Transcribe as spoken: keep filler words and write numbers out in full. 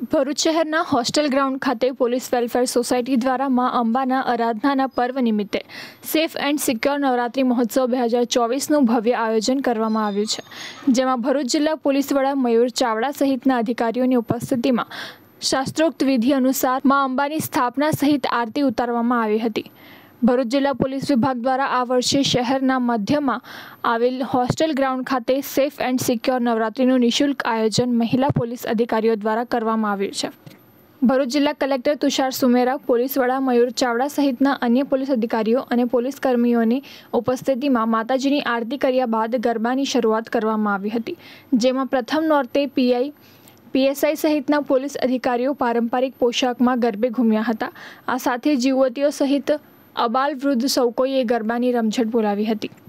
ભરૂચ શહેરના hostel ground ખાતે police welfare society દ્વારા મા અંબાના આરાધનાના પર્વ નિમિત્તે સેફ એન્ડ સિક્યોર નવરાત્રિ મહોત્સવ બે હજાર ચોવીસનું ભવ્ય આયોજન કરવામાં આવ્યું છે, જેમાં ભરૂચ જિલ્લા પોલીસ વડા મયુર ચાવડા સહિતના અધિકારીઓની ઉપસ્થિતિમાં શાસ્ત્રોક્ત વિધિ અનુસાર મા અંબાની સ્થાપના સહિત આરતી ઉતારવામાં આવી હતી। ભરૂચ જિલ્લા પોલીસ વિભાગ દ્વારા આ વર્ષે શહેરના મધ્યમાં આવેલ હોસ્ટેલ ગ્રાઉન્ડ ખાતે સેફ એન્ડ સિક્યોર નવરાત્રિનું નિઃશુલ્ક આયોજન મહિલા પોલીસ અધિકારીઓ દ્વારા કરવામાં આવ્યું છે। ભરૂચ જિલ્લા કલેક્ટર તુષાર સુમેરા, પોલીસ વડા મયુર ચાવડા સહિતના અન્ય પોલીસ અધિકારીઓ અને પોલીસ કર્મીઓની ઉપસ્થિતિમાં માતાજીની આરતી કર્યા બાદ ગરબાની શરૂઆત કરવામાં આવી હતી, જેમાં પ્રથમ નોરતે પીઆઈ પીએસઆઈ સહિતના પોલીસ અધિકારીઓ પારંપરિક પોશાકમાં ગરબે ઘૂમ્યા હતા। આ સાથે યુવતીઓ સહિત અબાલ વૃદ્ધ સૌ કોઈએ ગરબાની રમઝટ બોલાવી હતી।